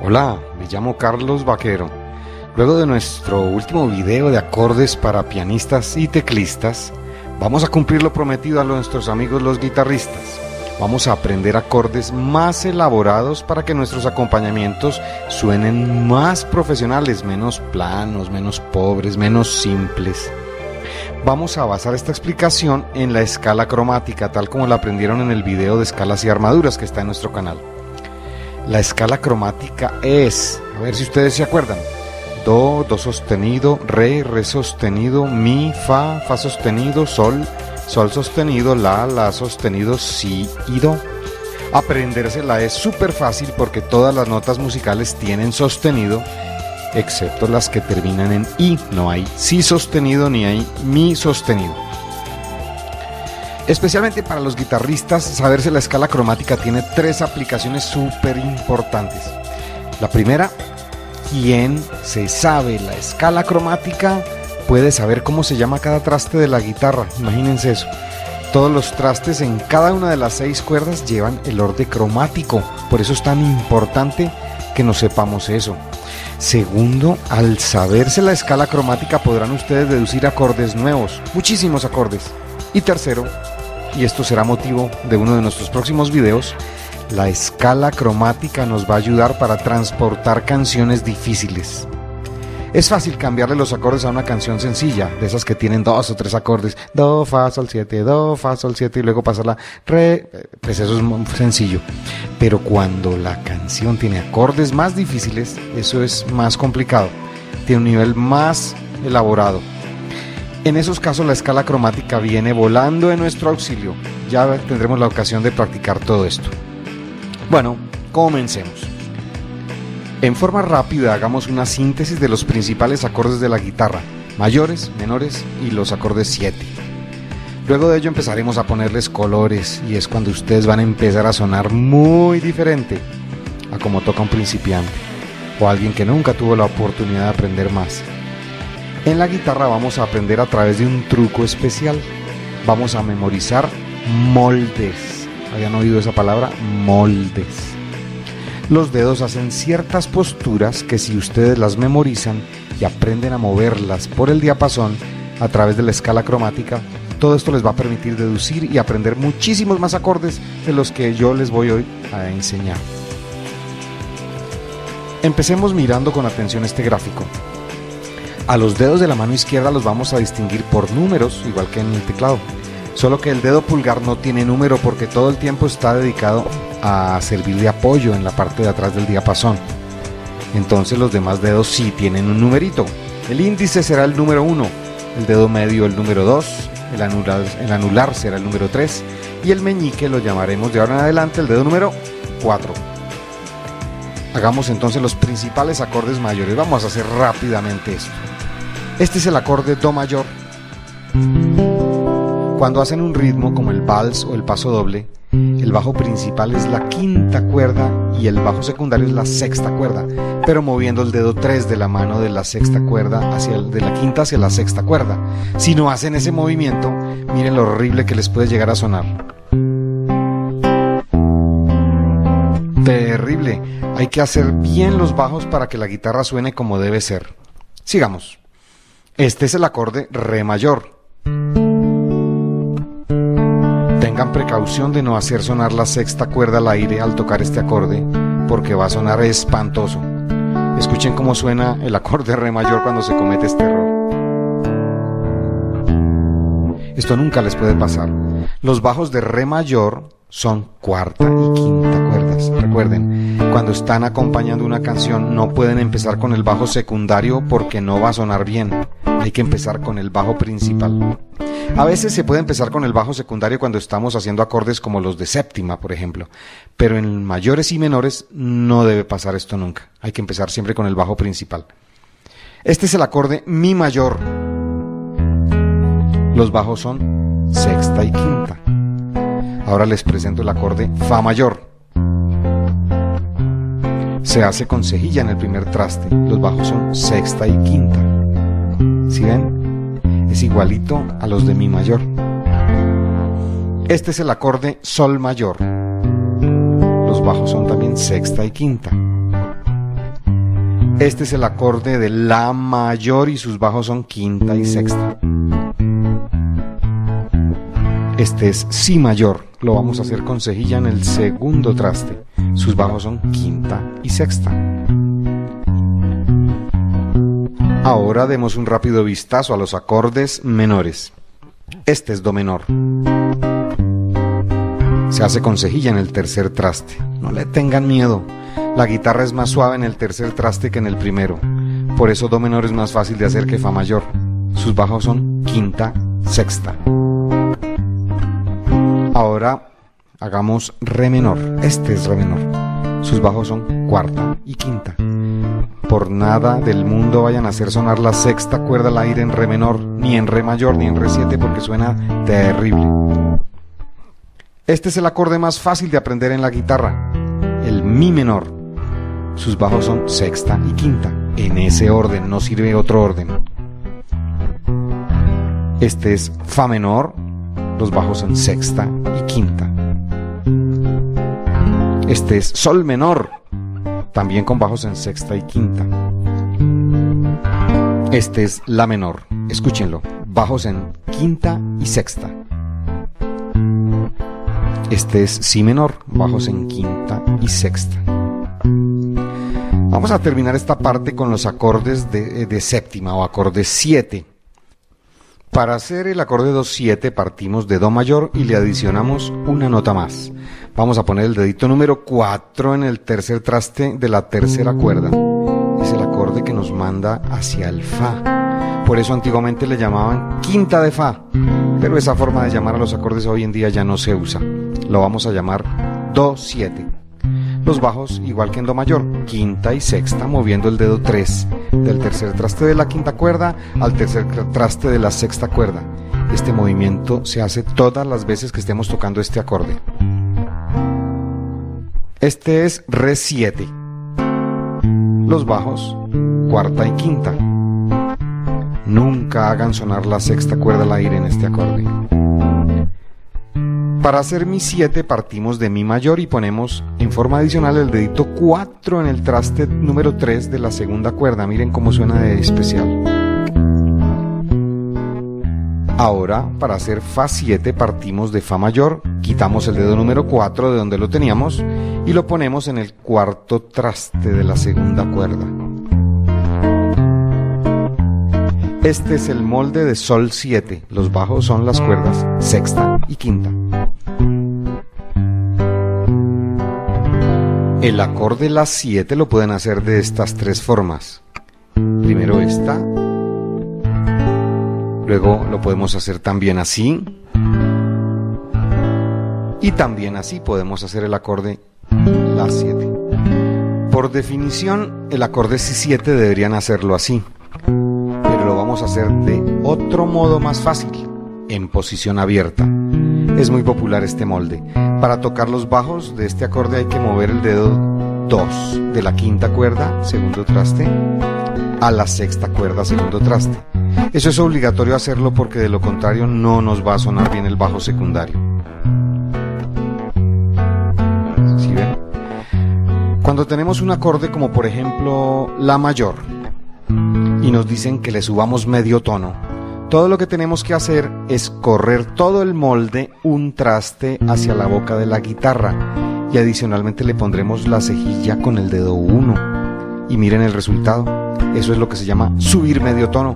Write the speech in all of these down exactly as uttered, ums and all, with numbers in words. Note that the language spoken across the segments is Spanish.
Hola, me llamo Carlos Vaquero. Luego de nuestro último video de acordes para pianistas y teclistas, vamos a cumplir lo prometido a nuestros amigos los guitarristas. Vamos a aprender acordes más elaborados para que nuestros acompañamientos suenen más profesionales, menos planos, menos pobres, menos simples. Vamos a basar esta explicación en la escala cromática, tal como la aprendieron en el video de escalas y armaduras que está en nuestro canal. La escala cromática es, a ver si ustedes se acuerdan, do, do sostenido, re, re sostenido, mi, fa, fa sostenido, sol, sol sostenido, la, la sostenido, si y do. Aprendérsela es súper fácil porque todas las notas musicales tienen sostenido, excepto las que terminan en i. No hay si sostenido ni hay mi sostenido. Especialmente para los guitarristas, saberse la escala cromática tiene tres aplicaciones súper importantes. La primera, quien se sabe la escala cromática puede saber cómo se llama cada traste de la guitarra. Imagínense eso. Todos los trastes en cada una de las seis cuerdas llevan el orden cromático. Por eso es tan importante que nos sepamos eso. Segundo, al saberse la escala cromática podrán ustedes deducir acordes nuevos, muchísimos acordes. Y tercero, y esto será motivo de uno de nuestros próximos videos, la escala cromática nos va a ayudar para transportar canciones difíciles. Es fácil cambiarle los acordes a una canción sencilla, de esas que tienen dos o tres acordes, do, fa, sol, siete, do, fa, sol, siete y luego pasarla re, pues eso es muy sencillo. Pero cuando la canción tiene acordes más difíciles, eso es más complicado, tiene un nivel más elaborado. En esos casos la escala cromática viene volando en nuestro auxilio. Ya tendremos la ocasión de practicar todo esto. Bueno, comencemos. En forma rápida hagamos una síntesis de los principales acordes de la guitarra, mayores, menores y los acordes siete. Luego de ello empezaremos a ponerles colores y es cuando ustedes van a empezar a sonar muy diferente a como toca un principiante o alguien que nunca tuvo la oportunidad de aprender más. En la guitarra vamos a aprender a través de un truco especial. Vamos a memorizar moldes. ¿Habían oído esa palabra? Moldes. Los dedos hacen ciertas posturas que si ustedes las memorizan y aprenden a moverlas por el diapasón a través de la escala cromática, todo esto les va a permitir deducir y aprender muchísimos más acordes de los que yo les voy hoy a enseñar. Empecemos mirando con atención este gráfico. A los dedos de la mano izquierda los vamos a distinguir por números, igual que en el teclado. Solo que el dedo pulgar no tiene número porque todo el tiempo está dedicado a servir de apoyo en la parte de atrás del diapasón. Entonces los demás dedos sí tienen un numerito. El índice será el número uno, el dedo medio el número dos, el anular, el anular será el número tres y el meñique lo llamaremos de ahora en adelante el dedo número cuatro. Hagamos entonces los principales acordes mayores. Vamos a hacer rápidamente esto. Este es el acorde do mayor. Cuando hacen un ritmo como el vals o el paso doble, el bajo principal es la quinta cuerda y el bajo secundario es la sexta cuerda, pero moviendo el dedo tres de la mano de la sexta cuerda hacia el, de la quinta hacia la sexta cuerda. Si no hacen ese movimiento, miren lo horrible que les puede llegar a sonar. Terrible. Hay que hacer bien los bajos para que la guitarra suene como debe ser. Sigamos. Este es el acorde re mayor. Tengan precaución de no hacer sonar la sexta cuerda al aire al tocar este acorde, porque va a sonar espantoso. Escuchen cómo suena el acorde re mayor cuando se comete este error. Esto nunca les puede pasar. Los bajos de re mayor son cuarta y quinta cuerdas. Recuerden, cuando están acompañando una canción no pueden empezar con el bajo secundario porque no va a sonar bien. Hay que empezar con el bajo principal. A veces se puede empezar con el bajo secundario cuando estamos haciendo acordes como los de séptima, por ejemplo. Pero en mayores y menores no debe pasar esto nunca. Hay que empezar siempre con el bajo principal. Este es el acorde mi mayor. Los bajos son sexta y quinta. Ahora les presento el acorde fa mayor. Se hace con cejilla en el primer traste. Los bajos son sexta y quinta. ¿Sí ven? Es igualito a los de mi mayor. Este es el acorde sol mayor. Los bajos son también sexta y quinta. Este es el acorde de la mayor y sus bajos son quinta y sexta. Este es si mayor, lo vamos a hacer con cejilla en el segundo traste. Sus bajos son quinta y sexta. Ahora demos un rápido vistazo a los acordes menores. Este es do menor. Se hace con cejilla en el tercer traste. No le tengan miedo. La guitarra es más suave en el tercer traste que en el primero. Por eso do menor es más fácil de hacer que fa mayor. Sus bajos son quinta, sexta. Ahora hagamos re menor. Este es re menor. Sus bajos son cuarta y quinta. Por nada del mundo vayan a hacer sonar la sexta cuerda al aire en re menor, ni en re mayor, ni en re siete, porque suena terrible. Este es el acorde más fácil de aprender en la guitarra, el mi menor. Sus bajos son sexta y quinta. En ese orden, no sirve otro orden. Este es fa menor. Los bajos son sexta y quinta. Este es sol menor, también con bajos en sexta y quinta. Este es la menor, escúchenlo, bajos en quinta y sexta. Este es si menor, bajos en quinta y sexta. Vamos a terminar esta parte con los acordes de, de séptima o acordes siete. Para hacer el acorde do siete partimos de do mayor y le adicionamos una nota más. Vamos a poner el dedito número cuatro en el tercer traste de la tercera cuerda. Es el acorde que nos manda hacia el fa. Por eso antiguamente le llamaban quinta de fa. Pero esa forma de llamar a los acordes hoy en día ya no se usa. Lo vamos a llamar do siete. Los bajos, igual que en do mayor, quinta y sexta, moviendo el dedo tres del tercer traste de la quinta cuerda al tercer traste de la sexta cuerda. Este movimiento se hace todas las veces que estemos tocando este acorde. Este es re siete. Los bajos, cuarta y quinta. Nunca hagan sonar la sexta cuerda al aire en este acorde. Para hacer mi siete partimos de mi mayor y ponemos en forma adicional el dedito cuatro en el traste número tres de la segunda cuerda. Miren cómo suena de especial. Ahora, para hacer fa siete partimos de fa mayor, quitamos el dedo número cuatro de donde lo teníamos y lo ponemos en el cuarto traste de la segunda cuerda. Este es el molde de sol siete. Los bajos son las cuerdas sexta y quinta. El acorde la siete lo pueden hacer de estas tres formas. Primero esta. Luego lo podemos hacer también así. Y también así podemos hacer el acorde la siete. Por definición, el acorde si siete deberían hacerlo así. Pero lo vamos a hacer de otro modo más fácil, en posición abierta. Es muy popular este molde. Para tocar los bajos de este acorde hay que mover el dedo dos de la quinta cuerda, segundo traste, a la sexta cuerda, segundo traste. Eso es obligatorio hacerlo porque de lo contrario no nos va a sonar bien el bajo secundario. ¿Sí ven? Cuando tenemos un acorde como por ejemplo la mayor y nos dicen que le subamos medio tono, todo lo que tenemos que hacer es correr todo el molde un traste hacia la boca de la guitarra y adicionalmente le pondremos la cejilla con el dedo uno. Y miren el resultado. Eso es lo que se llama subir medio tono.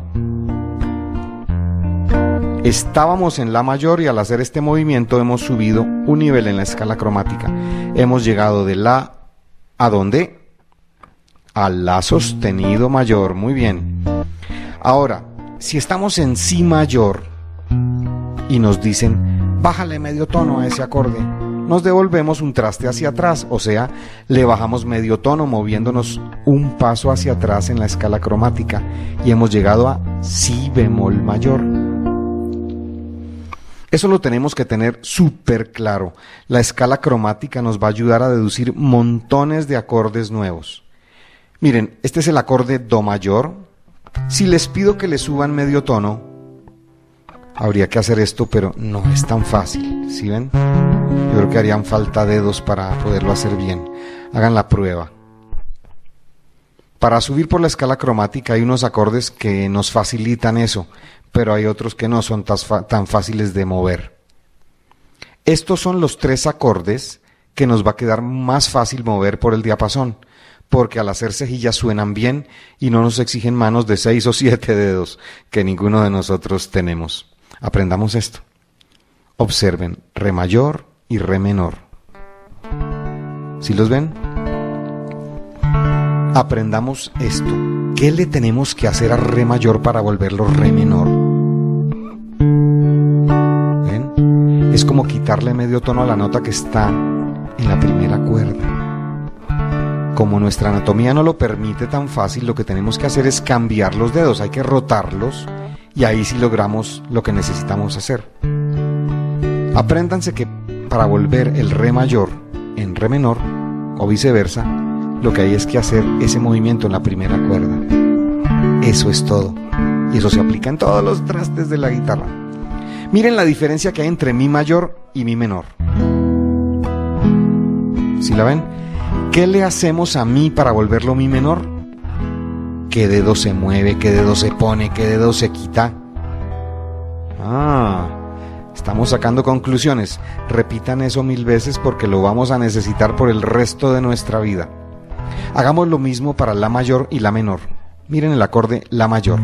Estábamos en la mayor y al hacer este movimiento hemos subido un nivel en la escala cromática. Hemos llegado de la ¿a dónde? A la sostenido mayor. Muy bien. Ahora, si estamos en si mayor y nos dicen bájale medio tono a ese acorde, nos devolvemos un traste hacia atrás, o sea, le bajamos medio tono moviéndonos un paso hacia atrás en la escala cromática y hemos llegado a si bemol mayor. Eso lo tenemos que tener súper claro. La escala cromática nos va a ayudar a deducir montones de acordes nuevos. Miren, este es el acorde do mayor. Si les pido que le suban medio tono, habría que hacer esto, pero no es tan fácil, ¿sí ven? Yo creo que harían falta dedos para poderlo hacer bien. Hagan la prueba. Para subir por la escala cromática hay unos acordes que nos facilitan eso, pero hay otros que no son tan fáciles de mover. Estos son los tres acordes que nos va a quedar más fácil mover por el diapasón, porque al hacer cejillas suenan bien y no nos exigen manos de seis o siete dedos, que ninguno de nosotros tenemos. Aprendamos esto. Observen re mayor y re menor. ¿Sí los ven? Aprendamos esto. ¿Qué le tenemos que hacer a re mayor para volverlo re menor? ¿Ven? Es como quitarle medio tono a la nota que está en la primera cuerda. Como nuestra anatomía no lo permite tan fácil, lo que tenemos que hacer es cambiar los dedos. Hay que rotarlos y ahí sí logramos lo que necesitamos hacer. Apréndanse que para volver el re mayor en re menor o viceversa, lo que hay es que hacer ese movimiento en la primera cuerda. Eso es todo. Y eso se aplica en todos los trastes de la guitarra. Miren la diferencia que hay entre mi mayor y mi menor. ¿Sí la ven? ¿Qué le hacemos a mi para volverlo mi menor? ¿Qué dedo se mueve? ¿Qué dedo se pone? ¿Qué dedo se quita? Ah, estamos sacando conclusiones. Repitan eso mil veces porque lo vamos a necesitar por el resto de nuestra vida. Hagamos lo mismo para la mayor y la menor. Miren el acorde la mayor.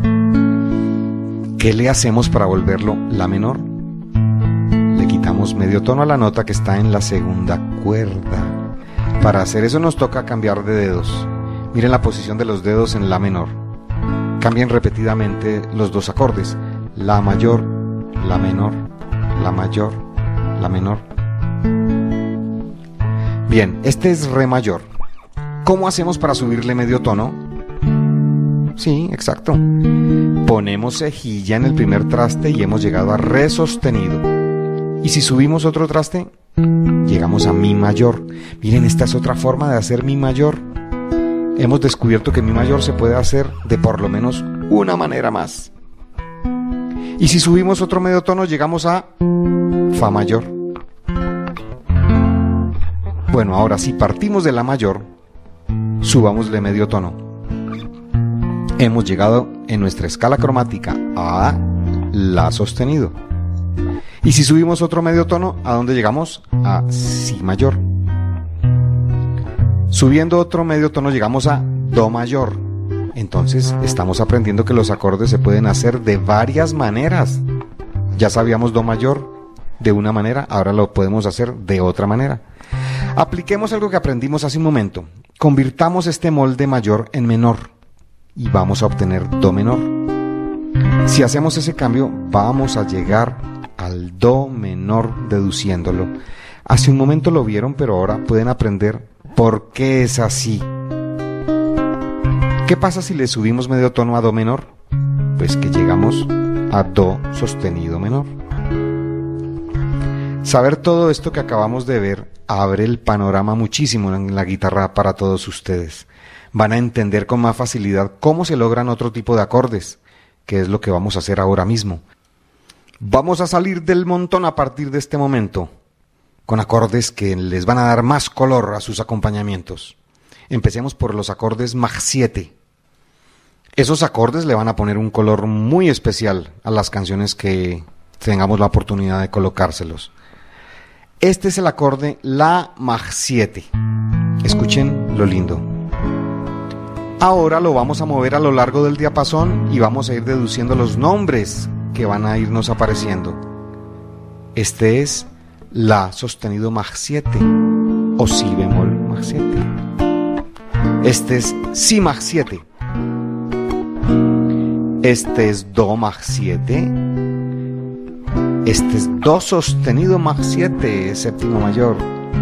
¿Qué le hacemos para volverlo la menor? Le quitamos medio tono a la nota que está en la segunda cuerda. Para hacer eso nos toca cambiar de dedos. Miren la posición de los dedos en la menor. Cambien repetidamente los dos acordes. La mayor, la menor, la mayor, la menor. Bien, este es re mayor. ¿Cómo hacemos para subirle medio tono? Sí, exacto. Ponemos cejilla en el primer traste y hemos llegado a re sostenido. Y si subimos otro traste, llegamos a mi mayor. Miren, esta es otra forma de hacer mi mayor. Hemos descubierto que mi mayor se puede hacer de por lo menos una manera más. Y si subimos otro medio tono, llegamos a fa mayor. Bueno, ahora si partimos de la mayor, subámosle medio tono. Hemos llegado en nuestra escala cromática a la sostenido. Y si subimos otro medio tono, ¿a dónde llegamos? A si mayor. Subiendo otro medio tono llegamos a do mayor. Entonces estamos aprendiendo que los acordes se pueden hacer de varias maneras. Ya sabíamos do mayor de una manera, ahora lo podemos hacer de otra manera. Apliquemos algo que aprendimos hace un momento. Convirtamos este molde mayor en menor y vamos a obtener do menor. Si hacemos ese cambio, vamos a llegar al do menor deduciéndolo. Hace un momento lo vieron, pero ahora pueden aprender por qué es así. ¿Qué pasa si le subimos medio tono a do menor? Pues que llegamos a do sostenido menor. Saber todo esto que acabamos de ver abre el panorama muchísimo en la guitarra para todos ustedes. Van a entender con más facilidad cómo se logran otro tipo de acordes, que es lo que vamos a hacer ahora mismo. Vamos a salir del montón a partir de este momento, con acordes que les van a dar más color a sus acompañamientos. Empecemos por los acordes Maj siete. Esos acordes le van a poner un color muy especial a las canciones que tengamos la oportunidad de colocárselos. Este es el acorde La Maj siete. Escuchen lo lindo. Ahora lo vamos a mover a lo largo del diapasón y vamos a ir deduciendo los nombres que van a irnos apareciendo. Este es La sostenido Maj siete o Si bemol Maj siete. Este es Si Maj siete. Este es Do Maj siete. Este es Do sostenido Maj siete, séptimo mayor.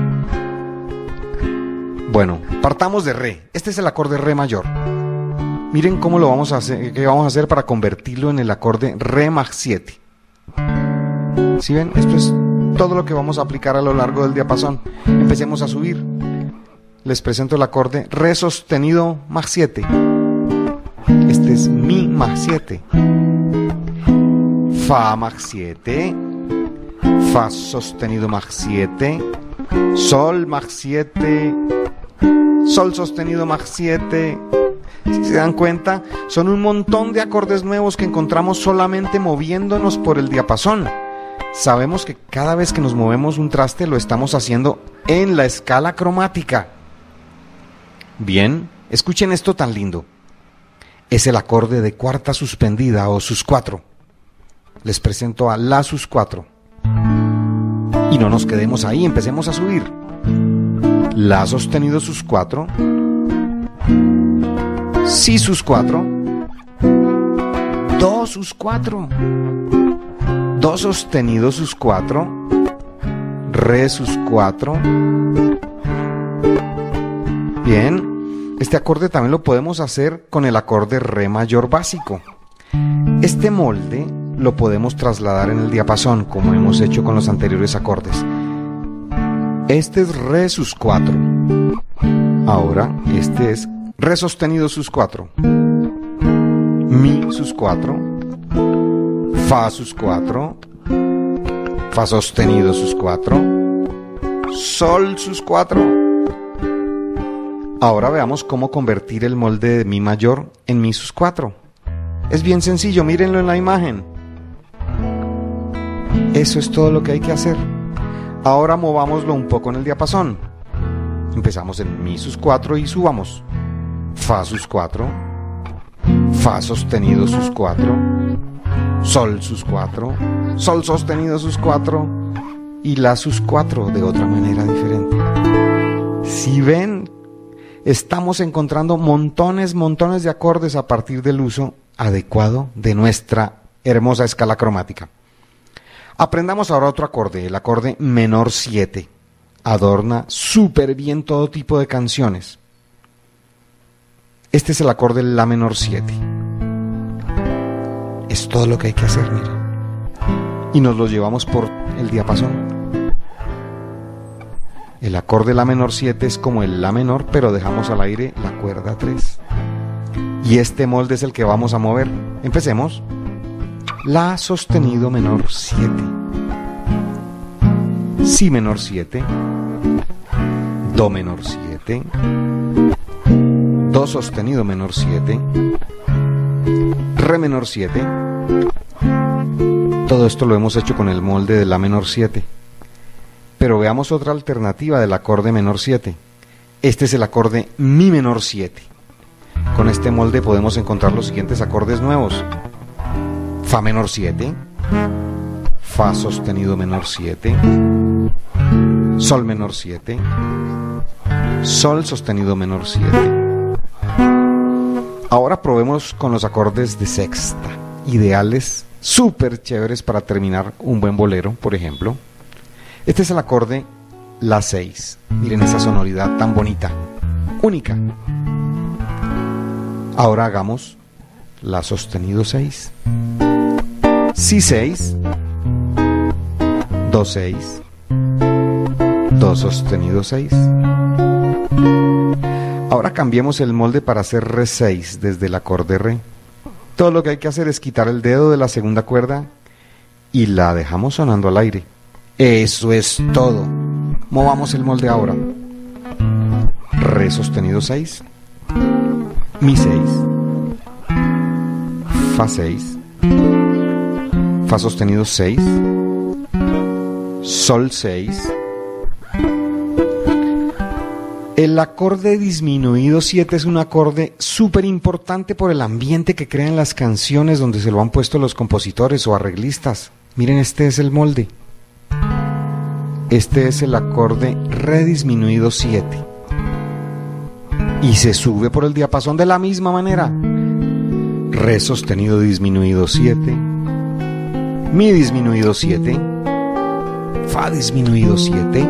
Bueno, partamos de Re. Este es el acorde Re mayor. Miren cómo lo vamos a hacer, qué vamos a hacer para convertirlo en el acorde Re Maj siete. ¿Sí ven? Esto es todo lo que vamos a aplicar a lo largo del diapasón. Empecemos a subir. Les presento el acorde Re sostenido Maj siete. Este es Mi Maj siete. Fa Maj siete. Fa sostenido Maj siete. Sol Maj siete. sol sostenido más siete. Si se dan cuenta, son un montón de acordes nuevos que encontramos solamente moviéndonos por el diapasón. Sabemos que cada vez que nos movemos un traste lo estamos haciendo en la escala cromática. Bien, escuchen esto tan lindo. Es el acorde de cuarta suspendida o sus cuatro. Les presento a la sus cuatro. Y no nos quedemos ahí, empecemos a subir. La sostenido sus cuatro. Si sus cuatro. Do sus cuatro. Do sostenido sus cuatro. Re sus cuatro. Bien, este acorde también lo podemos hacer con el acorde re mayor básico. Este molde lo podemos trasladar en el diapasón, como hemos hecho con los anteriores acordes. Este es re sus cuatro. Ahora, este es re sostenido sus cuatro. Mi sus cuatro. Fa sus cuatro. Fa sostenido sus cuatro. Sol sus cuatro. Ahora veamos cómo convertir el molde de mi mayor en mi sus cuatro. Es bien sencillo, mírenlo en la imagen. Eso es todo lo que hay que hacer. Ahora movámoslo un poco en el diapasón. Empezamos en mi sus cuatro y subamos. Fa sus cuatro. Fa sostenido sus cuatro. Sol sus cuatro. Sol sostenido sus cuatro. Y la sus cuatro de otra manera diferente. Si ven, estamos encontrando montones, montones de acordes a partir del uso adecuado de nuestra hermosa escala cromática. Aprendamos ahora otro acorde, el acorde menor siete. Adorna súper bien todo tipo de canciones. Este es el acorde la menor siete. Es todo lo que hay que hacer, mira. Y nos lo llevamos por el diapasón. El acorde la menor siete es como el la menor, pero dejamos al aire la cuerda tres. Y este molde es el que vamos a mover. Empecemos. La sostenido menor siete. Si menor siete. Do menor siete. Do sostenido menor siete. Re menor siete. Todo esto lo hemos hecho con el molde de la menor siete. Pero veamos otra alternativa del acorde menor siete. Este es el acorde mi menor siete. Con este molde podemos encontrar los siguientes acordes nuevos. Fa menor siete, Fa sostenido menor siete, Sol menor siete, Sol sostenido menor siete. Ahora probemos con los acordes de sexta, ideales, súper chéveres para terminar un buen bolero, por ejemplo. Este es el acorde la seis. Miren esa sonoridad tan bonita, única. Ahora hagamos la sostenido seis. Si seis, do seis, do sostenido seis. Ahora cambiemos el molde para hacer re seis desde el acorde re. Todo lo que hay que hacer es quitar el dedo de la segunda cuerda y la dejamos sonando al aire. Eso es todo. Movamos el molde ahora. Re sostenido seis, mi seis, fa seis, fa sostenido seis, sol seis. El acorde disminuido siete es un acorde súper importante por el ambiente que crean las canciones donde se lo han puesto los compositores o arreglistas. Miren, este es el molde. Este es el acorde re disminuido siete. Y se sube por el diapasón de la misma manera. Re sostenido disminuido siete, mi disminuido siete, fa disminuido siete,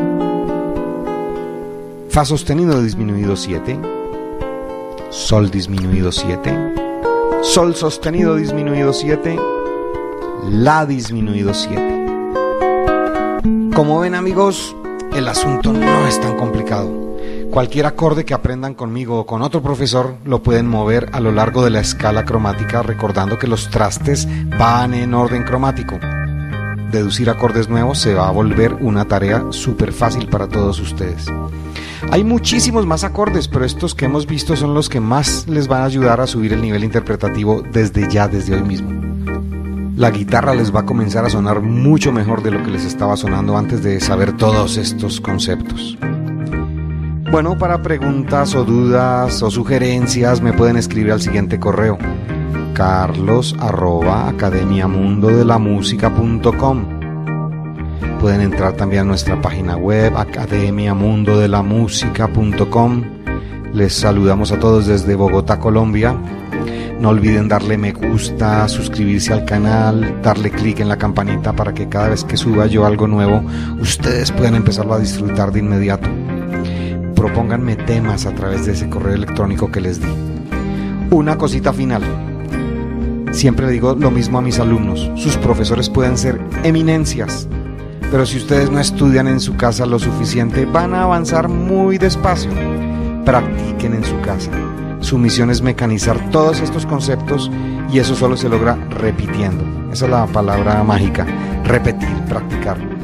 fa sostenido disminuido siete, sol disminuido siete, sol sostenido disminuido siete, la disminuido siete. Como ven, amigos, el asunto no es tan complicado. Cualquier acorde que aprendan conmigo o con otro profesor lo pueden mover a lo largo de la escala cromática, recordando que los trastes van en orden cromático. deducir acordes nuevos se va a volver una tarea súper fácil para todos ustedes. Hay muchísimos más acordes, pero estos que hemos visto son los que más les van a ayudar a subir el nivel interpretativo desde ya, desde hoy mismo. La guitarra les va a comenzar a sonar mucho mejor de lo que les estaba sonando antes de saber todos estos conceptos. Bueno, para preguntas o dudas o sugerencias me pueden escribir al siguiente correo: carlos arroba academiamundodelamusica punto com. Pueden entrar también a nuestra página web academiamundodelamusica punto com. Les saludamos a todos desde Bogotá, Colombia. No olviden darle me gusta, suscribirse al canal, darle clic en la campanita para que cada vez que suba yo algo nuevo, ustedes puedan empezarlo a disfrutar de inmediato. Propónganme temas a través de ese correo electrónico que les di. Una cosita final. Siempre le digo lo mismo a mis alumnos. Sus profesores pueden ser eminencias, pero si ustedes no estudian en su casa lo suficiente, van a avanzar muy despacio. Practiquen en su casa. Su misión es mecanizar todos estos conceptos y eso solo se logra repitiendo. Esa es la palabra mágica: repetir, practicar.